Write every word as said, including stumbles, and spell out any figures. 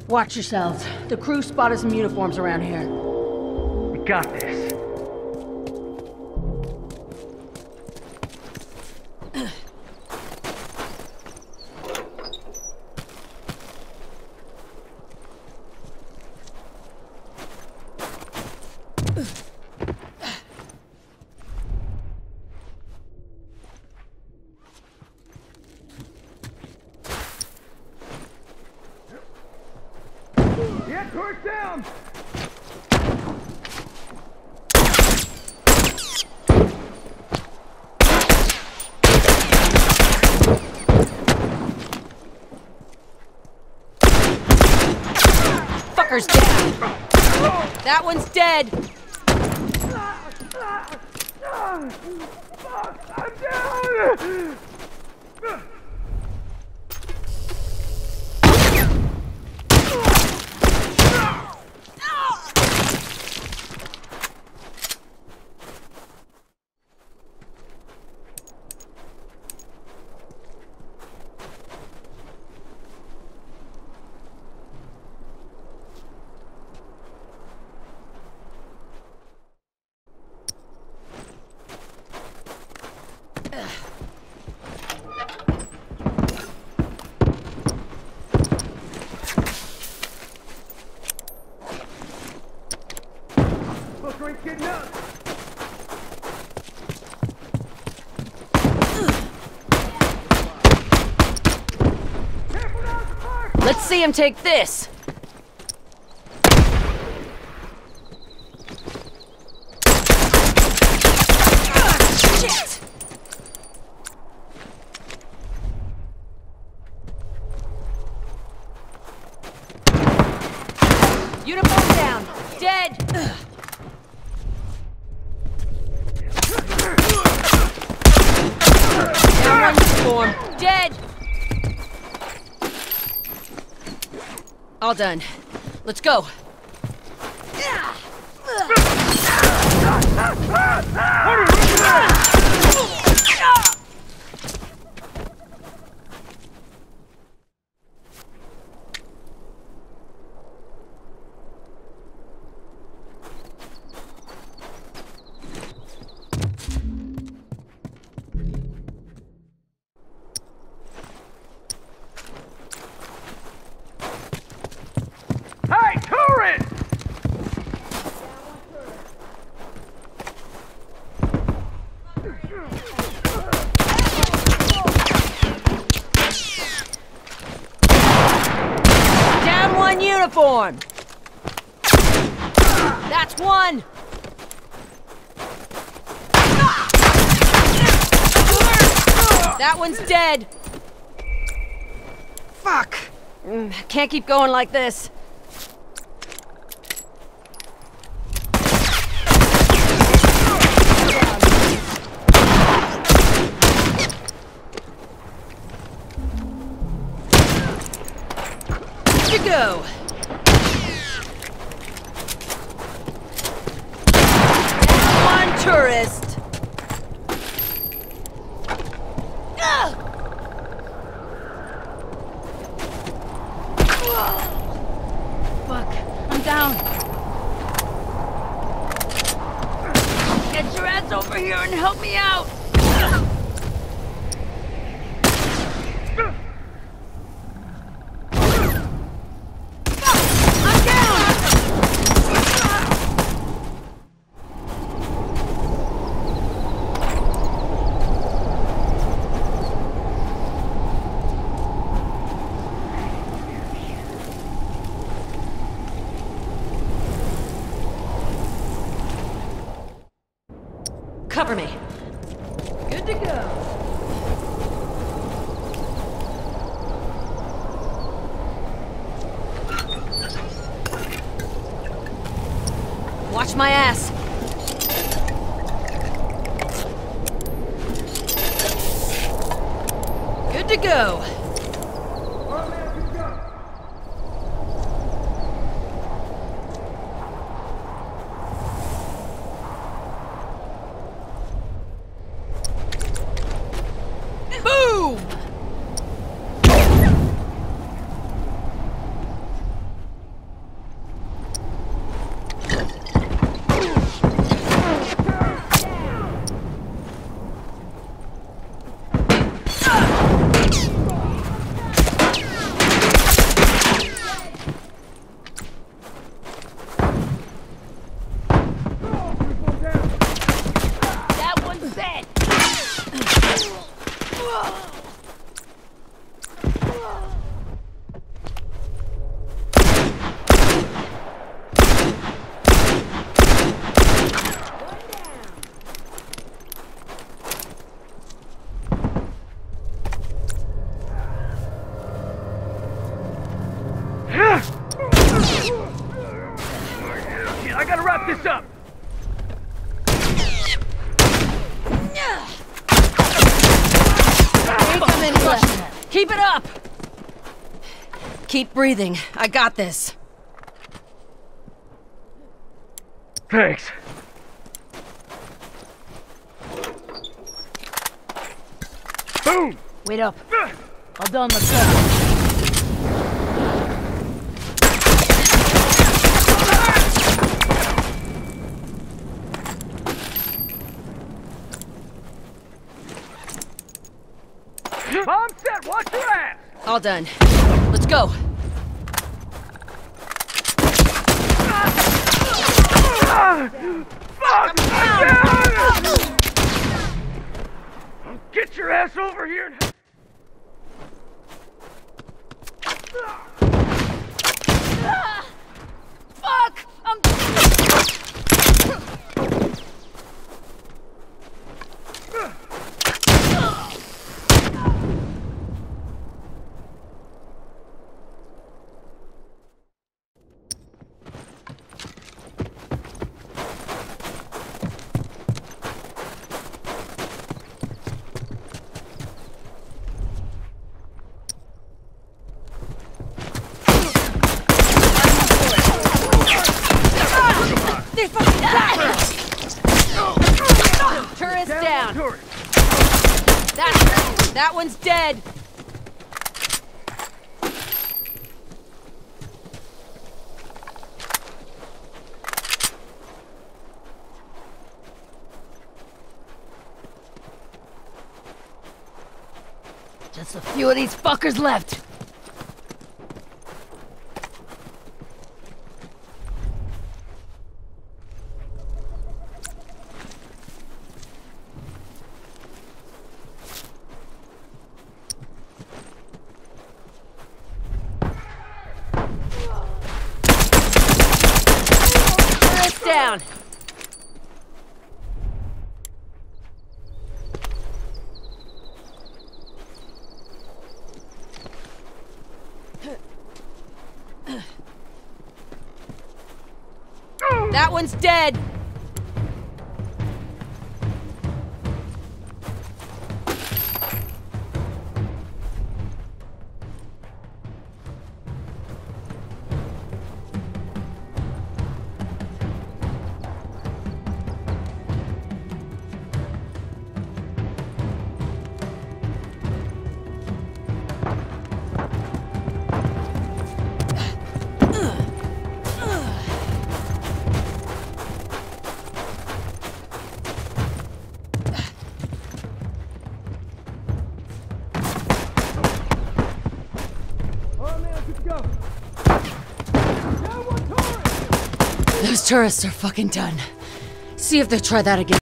Watch yourselves. The crew spotted some uniforms around here. We got this. Get torch down! Fucker's down! That one's dead! I'm down! Fucker getting up! Let's see him take this! Ah, shit! Uniform down! Dead! Down one uniform! Dead! All done. Let's go. Hey, turret! Down one uniform! That's one! That one's dead! Fuck! Mm, can't keep going like this. To go. One tourist. Ugh. Fuck, I'm down. Get your ass over here and help me out. Cover me. Good to go. Watch my ass. Good to go. Keep it up! Keep breathing. I got this. Thanks. Boom! Wait up. All done, let's go. Bomb set, watch your ass! All done. Let's go. Fuck! I'm down! Get your ass over here and... Fuck! I'm... They fucking died! Tourist down. Tourist. That, that one's dead. Just a few of these fuckers left. Down. That one's dead. Those tourists are fucking done. See if they try that again.